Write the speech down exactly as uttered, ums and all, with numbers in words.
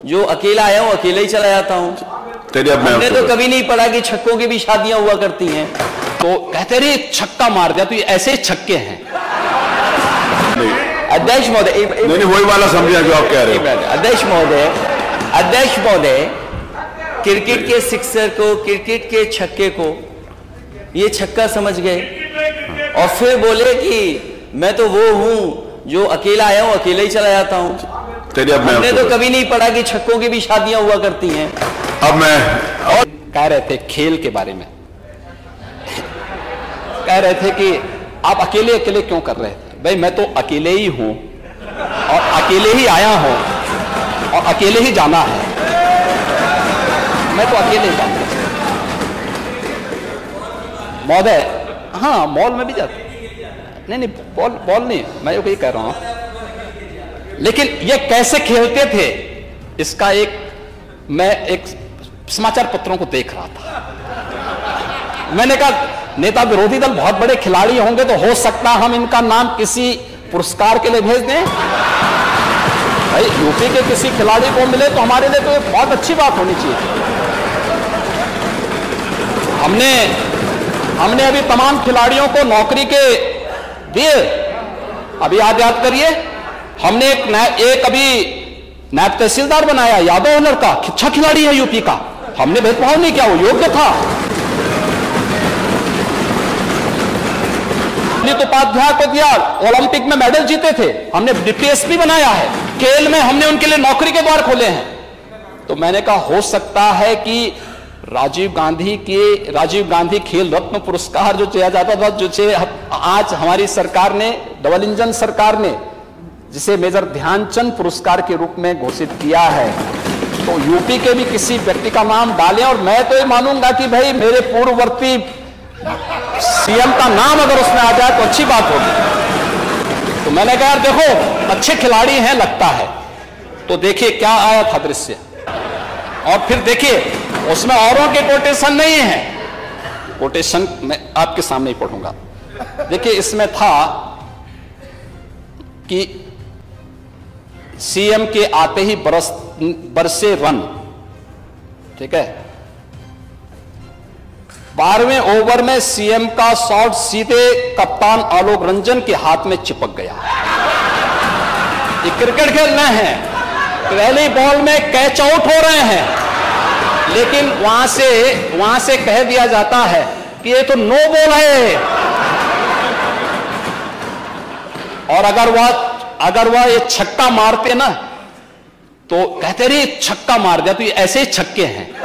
जो अकेला आया हूं अकेला ही चला जाता हूं। तेरी अब हमने तो कभी नहीं पढ़ा कि छक्कों की भी शादियां हुआ करती हैं। तो कहते रहे छक्का मार दिया, तो ये ऐसे छक्के हैं। अध्यक्ष महोदय, नहीं नहीं वही वाला समझिए जो आप कह रहे हो। अध्यक्ष महोदय, अध्यक्ष महोदय, क्रिकेट के सिक्सर को, क्रिकेट के छक्के को ये छक्का समझ गए और फिर बोले कि मैं तो वो हूं जो अकेला आया हूं अकेला ही चला जाता हूं। तेरी अब हमने तो कभी नहीं पढ़ा कि छक्कों की भी शादियां हुआ करती हैं। अब मैं और कह रहे थे खेल के बारे में, कह रहे थे कि आप अकेले अकेले क्यों कर रहे थे। भाई मैं तो अकेले ही हूं और अकेले ही आया हूं और अकेले ही जाना है। मैं तो अकेले ही जाऊंगा महोदय। हाँ मॉल में भी जाता, नहीं नहीं बॉल बॉल नहीं, मैं यही कह रहा हूं। लेकिन ये कैसे खेलते थे इसका एक, मैं एक समाचार पत्रों को देख रहा था। मैंने कहा नेता विरोधी दल बहुत बड़े खिलाड़ी होंगे तो हो सकता हम इनका नाम किसी पुरस्कार के लिए भेज दें। भाई यूपी के किसी खिलाड़ी को मिले तो हमारे लिए तो ये बहुत अच्छी बात होनी चाहिए। हमने हमने अभी तमाम खिलाड़ियों को नौकरी के दिए। अभी याद याद करिए, हमने एक एक अभी नायब तहसीलदार बनाया, यादव लड़का, अच्छा खिलाड़ी है यूपी का। हमने भेदभाव नहीं किया, वो योग्य था। अनिल उपाध्याय को दिया, ओलंपिक में मेडल जीते थे, हमने डिप्टी एसपी बनाया है। खेल में हमने उनके लिए नौकरी के द्वार खोले हैं। तो मैंने कहा हो सकता है कि राजीव गांधी के राजीव गांधी खेल रत्न पुरस्कार जो दिया जाता था, जो आज हमारी सरकार ने, डबल इंजन सरकार ने जिसे मेजर ध्यानचंद पुरस्कार के रूप में घोषित किया है, तो यूपी के भी किसी व्यक्ति का नाम डालें। और मैं तो ये मानूंगा कि भाई मेरे पूर्ववर्ती सीएम का नाम अगर उसमें आ जाए तो अच्छी बात होगी। तो मैंने कहा देखो अच्छे खिलाड़ी हैं लगता है। तो देखिए क्या आया था दृश्य, और फिर देखिए उसमें औरों के कोटेशन नहीं है, कोटेशन मैं आपके सामने ही पढ़ूंगा। देखिए इसमें था कि सीएम के आते ही बरस बरसे रन, ठीक है। बारहवें ओवर में सीएम का शॉट सीधे कप्तान आलोक रंजन के हाथ में चिपक गया। ये क्रिकेट खेल रहे हैं, पहली बॉल में कैच आउट हो रहे हैं, लेकिन वहां से वहां से कह दिया जाता है कि ये तो नो बॉल है। और अगर वह अगर वह ये छक्का मारते ना तो कहते रहे छक्का मार दिया, तो ये ऐसे ही छक्के हैं।